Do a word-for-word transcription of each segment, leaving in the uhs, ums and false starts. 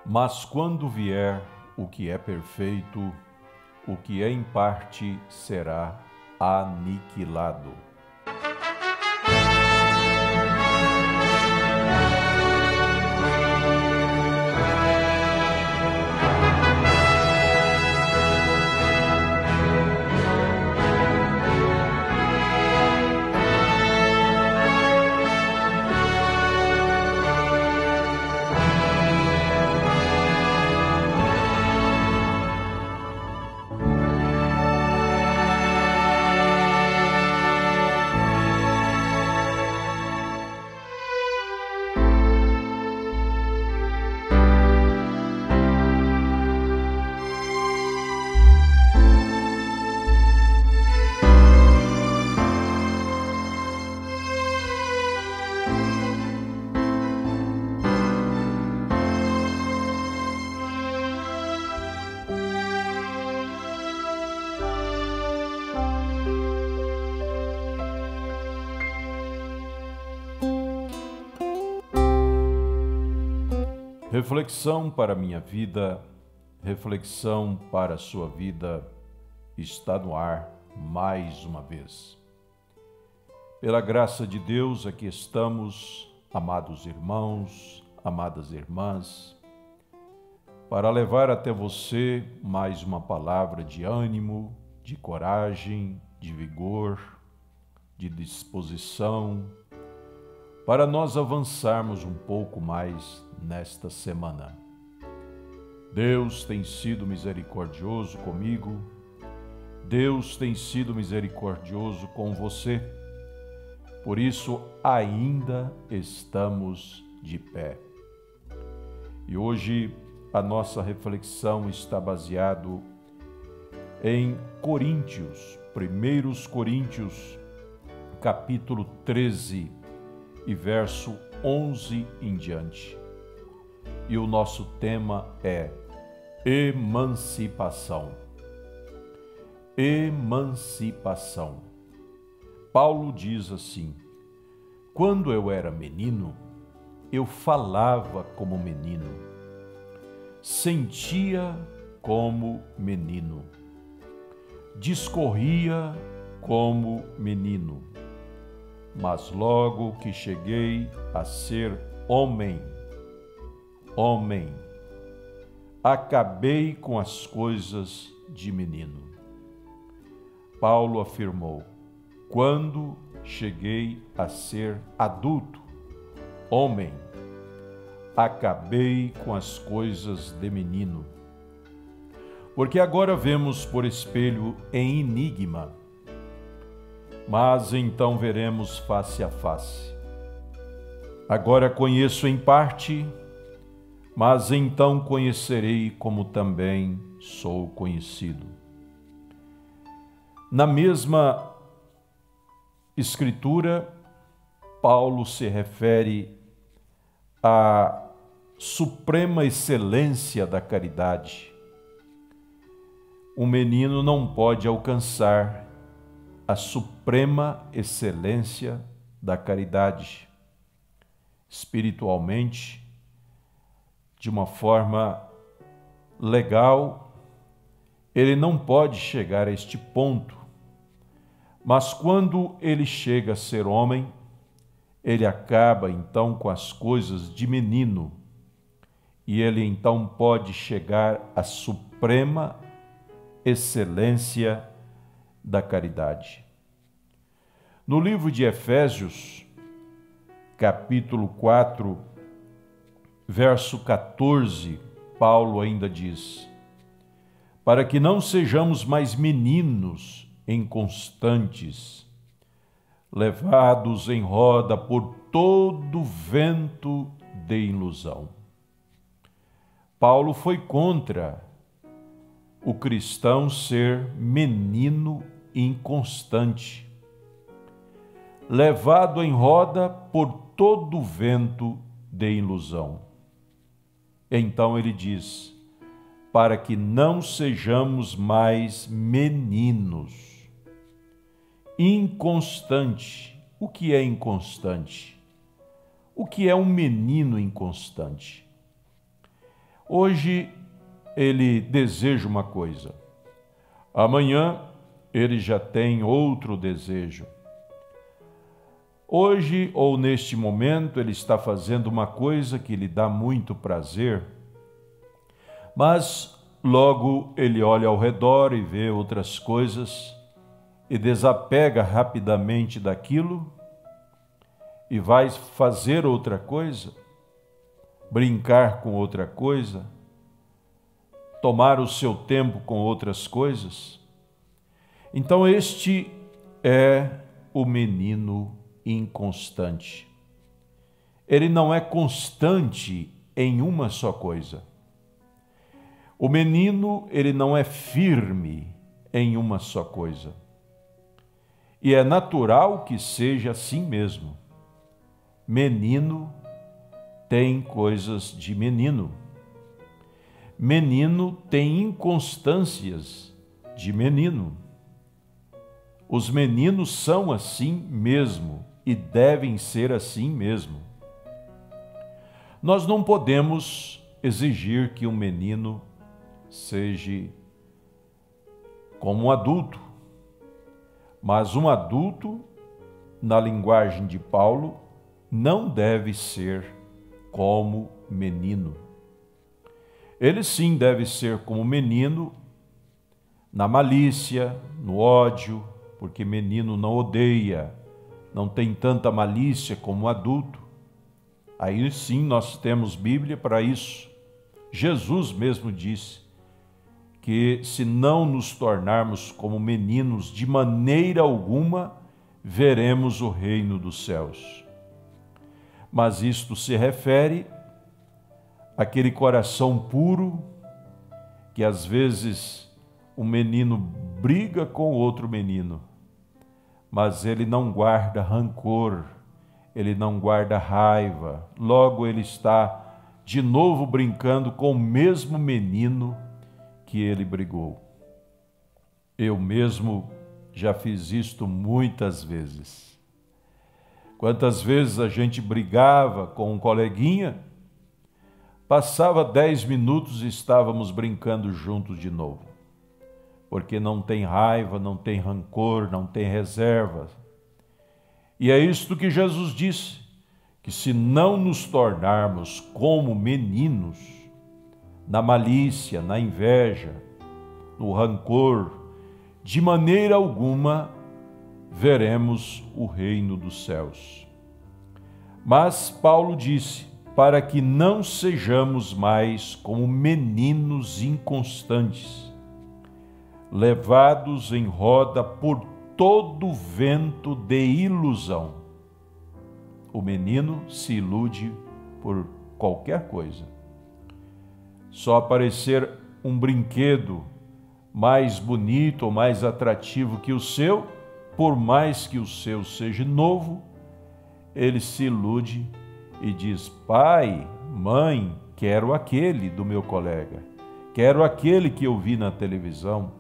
Mas quando vier o que é perfeito, o que é em parte será aniquilado. Reflexão para a minha vida, reflexão para a sua vida, está no ar mais uma vez. Pela graça de Deus, aqui estamos, amados irmãos, amadas irmãs, para levar até você mais uma palavra de ânimo, de coragem, de vigor, de disposição, para nós avançarmos um pouco mais nesta semana. Deus tem sido misericordioso comigo, Deus tem sido misericordioso com você, por isso ainda estamos de pé. E hoje a nossa reflexão está baseado em Coríntios, primeiros Coríntios, capítulo treze, e verso onze em diante. E o nosso tema é emancipação. Emancipação. Paulo diz assim: quando eu era menino, eu falava como menino, sentia como menino, discorria como menino. Mas logo que cheguei a ser homem, homem, acabei com as coisas de menino. Paulo afirmou: quando cheguei a ser adulto, homem, acabei com as coisas de menino. Porque agora vemos por espelho em enigma, mas então veremos face a face. Agora conheço em parte, mas então conhecerei como também sou conhecido. Na mesma escritura, Paulo se refere à suprema excelência da caridade. Um menino não pode alcançar a suprema excelência da caridade. Espiritualmente, de uma forma legal, ele não pode chegar a este ponto, mas quando ele chega a ser homem, ele acaba então com as coisas de menino, e ele então pode chegar à suprema excelência da caridade. No livro de Efésios, capítulo quatro, verso quatorze, Paulo ainda diz: para que não sejamos mais meninos inconstantes, levados em roda por todo vento de ilusão. Paulo foi contra o cristão ser menino inconstante, levado em roda por todo vento de ilusão. Então ele diz: para que não sejamos mais meninos. Inconstante. O que é inconstante? O que é um menino inconstante? Hoje ele deseja uma coisa, amanhã ele já tem outro desejo. Hoje ou neste momento ele está fazendo uma coisa que lhe dá muito prazer, mas logo ele olha ao redor e vê outras coisas e desapega rapidamente daquilo e vai fazer outra coisa, brincar com outra coisa, tomar o seu tempo com outras coisas. Então este é o menino inconstante. Ele não é constante em uma só coisa. O menino, ele não é firme em uma só coisa. E é natural que seja assim mesmo. Menino tem coisas de menino. Menino tem inconstâncias de menino. Os meninos são assim mesmo e devem ser assim mesmo. Nós não podemos exigir que um menino seja como um adulto, mas um adulto, na linguagem de Paulo, não deve ser como menino. Ele sim deve ser como menino na malícia, no ódio, porque menino não odeia, não tem tanta malícia como adulto. Aí sim nós temos Bíblia para isso. Jesus mesmo disse que se não nos tornarmos como meninos, de maneira alguma veremos o reino dos céus. Mas isto se refere àquele coração puro que às vezes um menino briga com outro menino, mas ele não guarda rancor, ele não guarda raiva, logo ele está de novo brincando com o mesmo menino que ele brigou. Eu mesmo já fiz isto muitas vezes. Quantas vezes a gente brigava com um coleguinha, passava dez minutos e estávamos brincando juntos de novo. Porque não tem raiva, não tem rancor, não tem reserva. E é isto que Jesus disse, que se não nos tornarmos como meninos, na malícia, na inveja, no rancor, de maneira alguma veremos o reino dos céus. Mas Paulo disse, para que não sejamos mais como meninos inconstantes, levados em roda por todo vento de ilusão. O menino se ilude por qualquer coisa. Só aparecer um brinquedo mais bonito ou mais atrativo que o seu, por mais que o seu seja novo, ele se ilude e diz, pai, mãe, quero aquele do meu colega, quero aquele que eu vi na televisão.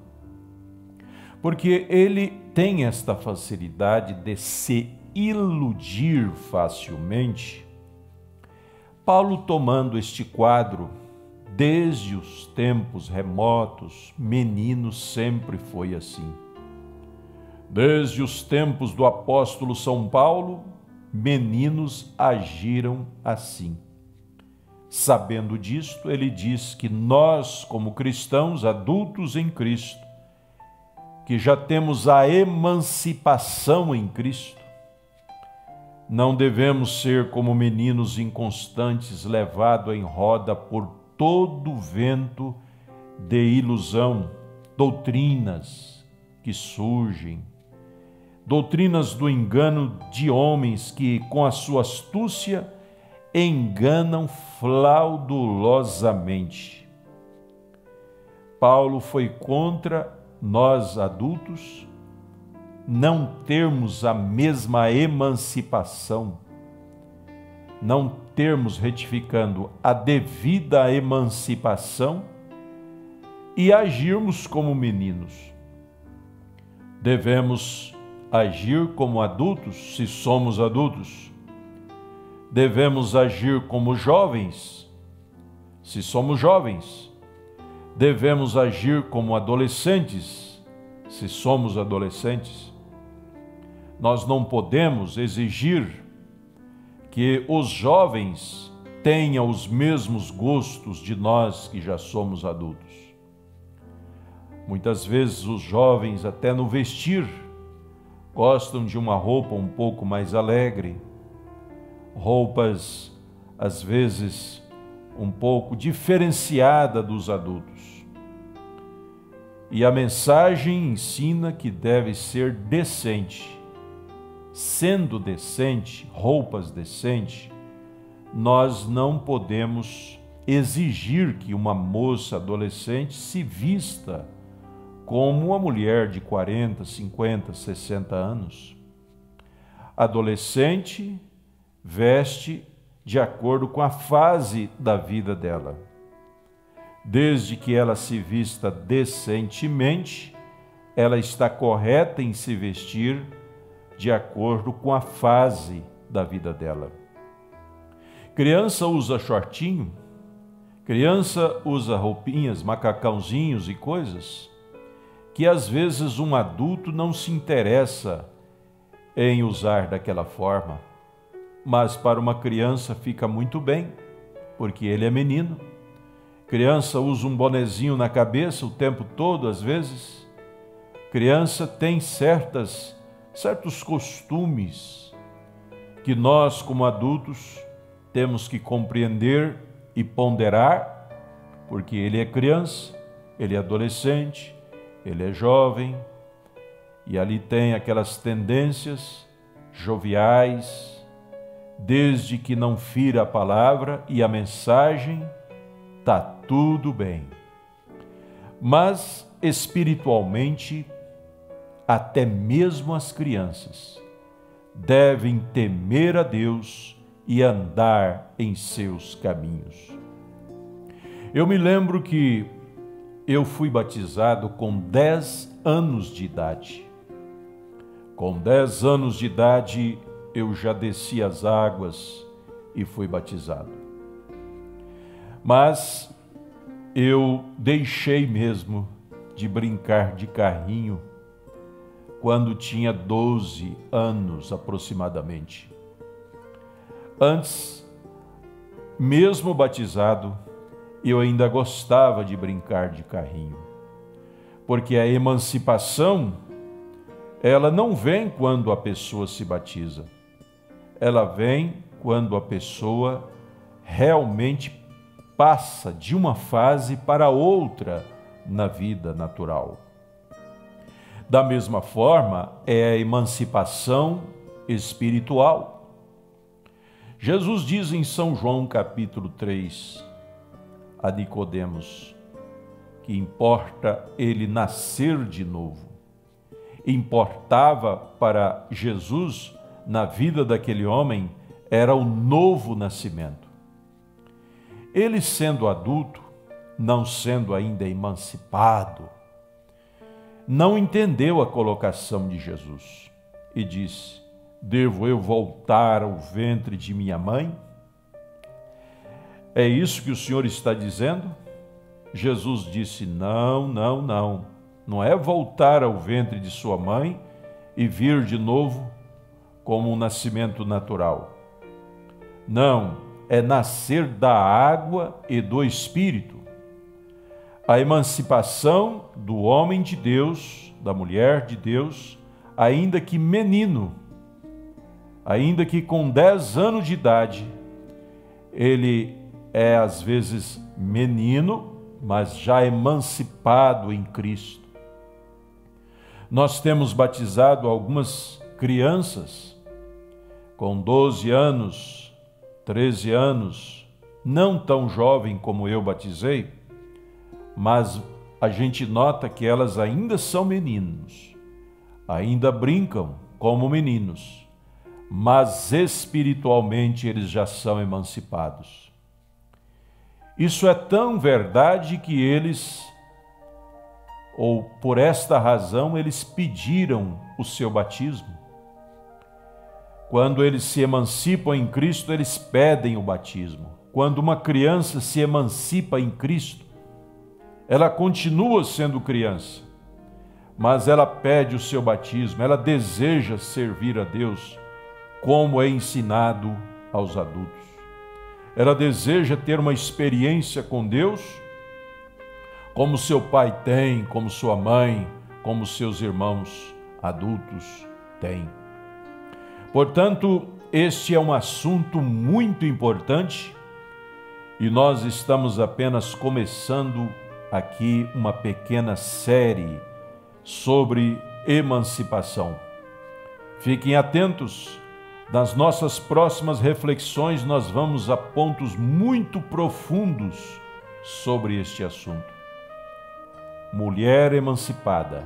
Porque ele tem esta facilidade de se iludir facilmente. Paulo, tomando este quadro, desde os tempos remotos, menino sempre foi assim. Desde os tempos do apóstolo São Paulo, meninos agiram assim. Sabendo disto, ele diz que nós, como cristãos adultos em Cristo, que já temos a emancipação em Cristo, não devemos ser como meninos inconstantes, levados em roda por todo vento de ilusão, doutrinas que surgem, doutrinas do engano de homens que, com a sua astúcia, enganam fraudulosamente. Paulo foi contra nós adultos não termos a mesma emancipação, não termos retificando a devida emancipação e agirmos como meninos. Devemos agir como adultos, se somos adultos. Devemos agir como jovens, Se somos jovens, devemos agir como adolescentes, se somos adolescentes. Nós não podemos exigir que os jovens tenham os mesmos gostos de nós que já somos adultos. Muitas vezes os jovens, até no vestir, gostam de uma roupa um pouco mais alegre, roupas, às vezes, um pouco diferenciada dos adultos. E a mensagem ensina que deve ser decente. Sendo decente, roupas decentes, nós não podemos exigir que uma moça adolescente se vista como uma mulher de quarenta, cinquenta, sessenta anos. Adolescente veste de acordo com a fase da vida dela. Desde que ela se vista decentemente, ela está correta em se vestir de acordo com a fase da vida dela. Criança usa shortinho, criança usa roupinhas, macacãozinhos e coisas que às vezes um adulto não se interessa em usar daquela forma, mas para uma criança fica muito bem, porque ele é menino. Criança usa um bonezinho na cabeça o tempo todo, às vezes. Criança tem certas, certos costumes que nós, como adultos, temos que compreender e ponderar, porque ele é criança, ele é adolescente, ele é jovem, e ali tem aquelas tendências joviais, desde que não fira a palavra e a mensagem, está tudo bem. Mas, espiritualmente, até mesmo as crianças devem temer a Deus e andar em seus caminhos. Eu me lembro que eu fui batizado com dez anos de idade. Com dez anos de idade, eu já desci as águas e fui batizado. Mas eu deixei mesmo de brincar de carrinho quando tinha doze anos aproximadamente. Antes, mesmo batizado, eu ainda gostava de brincar de carrinho, porque a emancipação, ela não vem quando a pessoa se batiza, ela vem quando a pessoa realmente passa de uma fase para outra na vida natural. Da mesma forma, é a emancipação espiritual. Jesus diz em São João capítulo três, a Nicodemos, que importa ele nascer de novo. Importava para Jesus, na vida daquele homem, era o novo nascimento. Ele sendo adulto, não sendo ainda emancipado, não entendeu a colocação de Jesus e disse: devo eu voltar ao ventre de minha mãe? É isso que o Senhor está dizendo? Jesus disse: não, não, não. Não é voltar ao ventre de sua mãe e vir de novo como um nascimento natural. Não, é nascer da água e do Espírito. A emancipação do homem de Deus, da mulher de Deus, ainda que menino, ainda que com dez anos de idade, ele é às vezes menino, mas já emancipado em Cristo. Nós temos batizado algumas crianças com doze anos, treze anos, não tão jovem como eu batizei, mas a gente nota que elas ainda são meninos, ainda brincam como meninos, mas espiritualmente eles já são emancipados. Isso é tão verdade que eles, ou por esta razão, eles pediram o seu batismo. Quando eles se emancipam em Cristo, eles pedem o batismo. quando uma criança se emancipa em Cristo, ela continua sendo criança, mas ela pede o seu batismo, ela deseja servir a Deus, como é ensinado aos adultos. Ela deseja ter uma experiência com Deus, como seu pai tem, como sua mãe, como seus irmãos adultos têm. Portanto, este é um assunto muito importante e nós estamos apenas começando aqui uma pequena série sobre emancipação. Fiquem atentos, nas nossas próximas reflexões nós vamos a pontos muito profundos sobre este assunto. Mulher emancipada.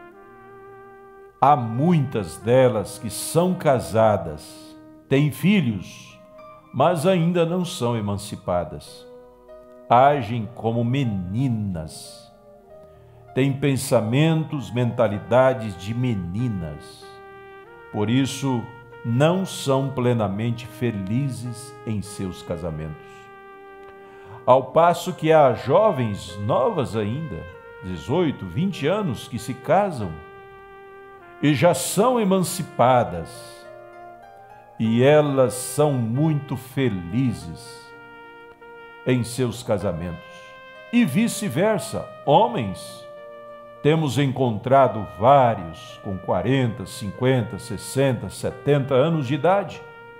Há muitas delas que são casadas, têm filhos, mas ainda não são emancipadas. Agem como meninas, têm pensamentos, mentalidades de meninas. Por isso, não são plenamente felizes em seus casamentos. Ao passo que há jovens novas ainda, dezoito, vinte anos, que se casam e já são emancipadas, e elas são muito felizes em seus casamentos. E vice-versa, homens, temos encontrado vários com quarenta, cinquenta, sessenta, setenta anos de idade,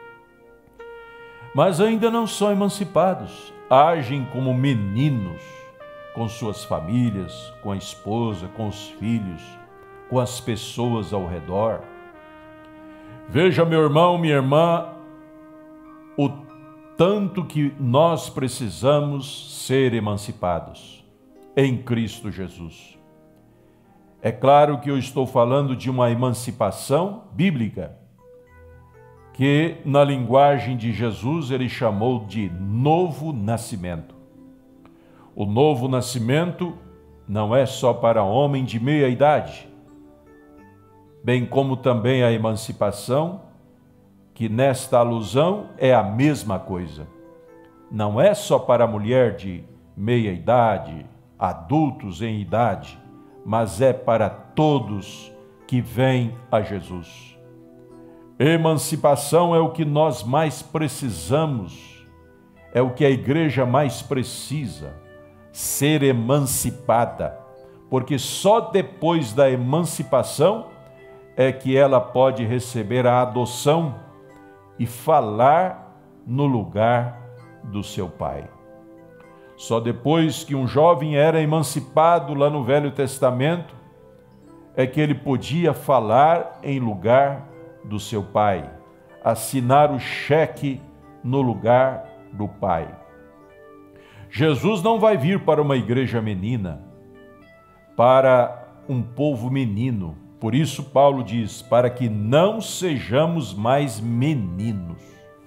mas ainda não são emancipados, agem como meninos com suas famílias, com a esposa, com os filhos, com as pessoas ao redor. Veja, meu irmão, minha irmã, o tanto que nós precisamos ser emancipados em Cristo Jesus. É claro que eu estou falando de uma emancipação bíblica, que na linguagem de Jesus ele chamou de novo nascimento. O novo nascimento não é só para homem de meia idade, bem como também a emancipação, que nesta alusão é a mesma coisa. Não é só para a mulher de meia idade, adultos em idade, mas é para todos que vêm a Jesus. Emancipação é o que nós mais precisamos, é o que a igreja mais precisa, ser emancipada, porque só depois da emancipação é que ela pode receber a adoção e falar no lugar do seu pai. Só depois que um jovem era emancipado lá no Velho Testamento é que ele podia falar em lugar do seu pai, assinar o cheque no lugar do pai. Jesus não vai vir para uma igreja menina, para um povo menino. Por isso Paulo diz, para que não sejamos mais meninos.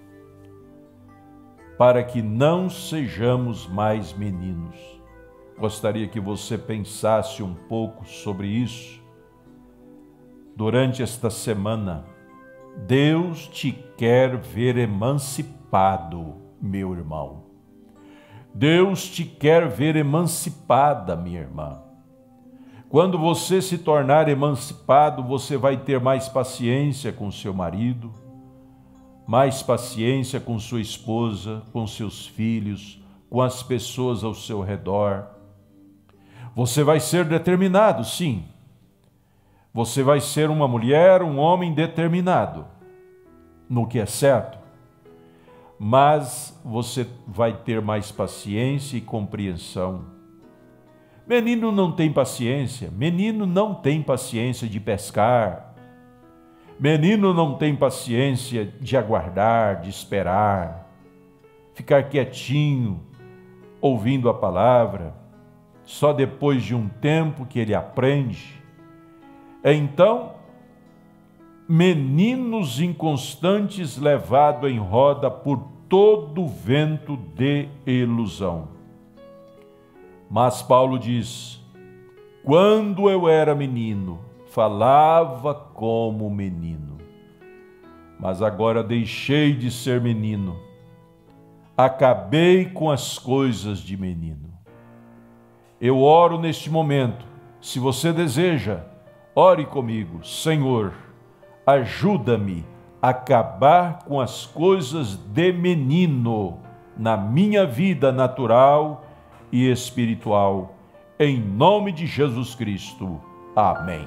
Para que não sejamos mais meninos. Gostaria que você pensasse um pouco sobre isso durante esta semana. Deus te quer ver emancipado, meu irmão. Deus te quer ver emancipada, minha irmã. Quando você se tornar emancipado, você vai ter mais paciência com seu marido, mais paciência com sua esposa, com seus filhos, com as pessoas ao seu redor. Você vai ser determinado, sim. Você vai ser uma mulher, um homem determinado no que é certo. Mas você vai ter mais paciência e compreensão. Menino não tem paciência, menino não tem paciência de pescar, menino não tem paciência de aguardar, de esperar, ficar quietinho, ouvindo a palavra, só depois de um tempo que ele aprende. Então, meninos inconstantes levados em roda por todo vento de ilusão. Mas Paulo diz, quando eu era menino, falava como menino, mas agora deixei de ser menino. acabei com as coisas de menino. Eu oro neste momento. Se você deseja, ore comigo. Senhor, ajuda-me a acabar com as coisas de menino na minha vida natural e espiritual. Em nome de Jesus Cristo. Amém.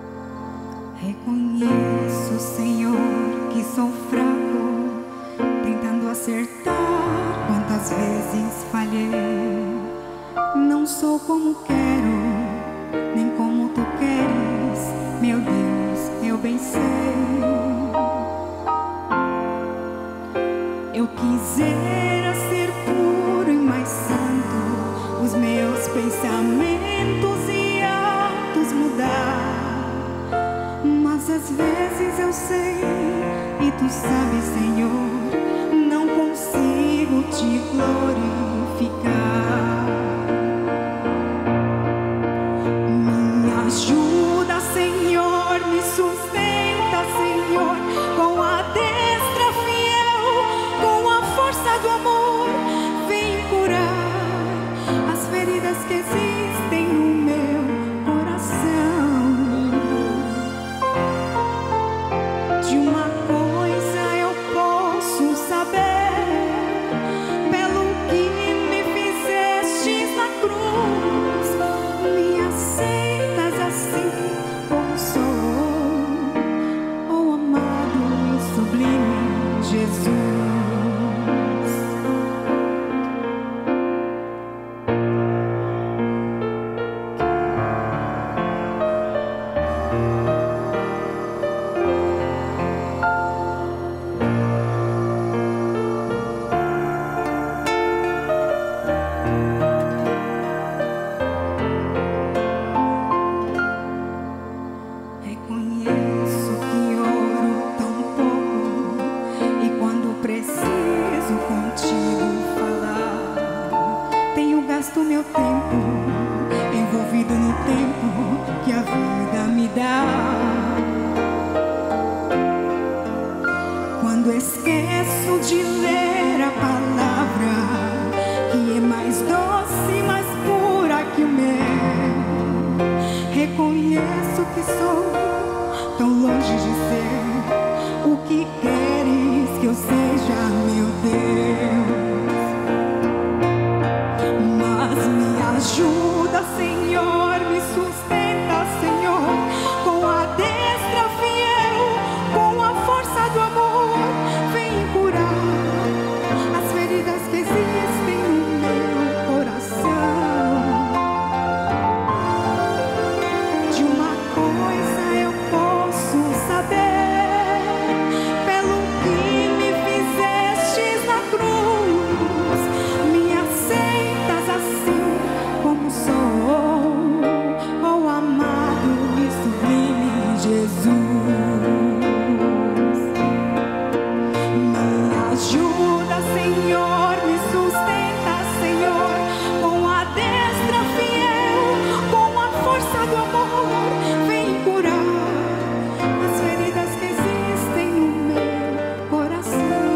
Reconheço, Senhor, que sou fraco, tentando acertar quantas vezes falhei. Não sou como quero, nem como tu queres, meu Deus, eu bem sei. Eu quisera ser puro e mais santo, os meus pensamentos e atos mudar. Mas às vezes eu sei, e tu sabes, Senhor, não consigo te glorificar. Me ajuda, Senhor, me sustenta, Senhor, com a destra fiel, com a força do amor, vem curar as feridas que existem no meu coração. De uma coisa eu posso saber, pelo que me fizestes na cruz, me aceitas assim como sou, oh amado e sublime Jesus. Reconheço que oro tão pouco, e quando preciso contigo falar, tenho gasto meu tempo envolvido no tempo que a vida me dá. Quando esqueço de ler a palavra, que é mais doce, mais pura que o mel, reconheço que sou tão longe de ser o que queres que eu seja, meu Deus. Mas me ajuda, Senhor, me sustenta, Senhor, com a destra fiel, com a força do amor, vem curar as feridas que existem no meu coração. De uma coisa eu posso saber, pelo que me fizestes na cruz, me aceitas assim como sou, oh amado e sublime Jesus. Me ajuda, Senhor, me sustenta, Senhor, com a destra fiel, com a força do amor, vem curar as feridas que existem no meu coração.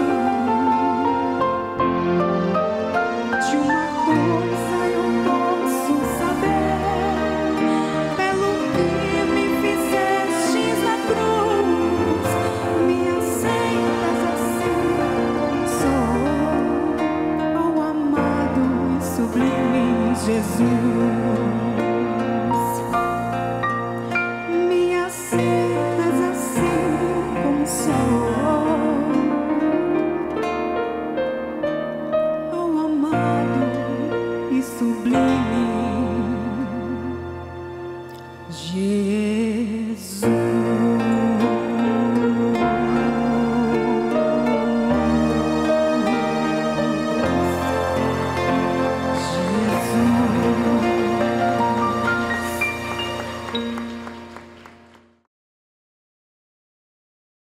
De uma coisa eu posso saber, pelo que me fizestes na cruz, me aceitas assim como sou, oh amado e sublime Jesus.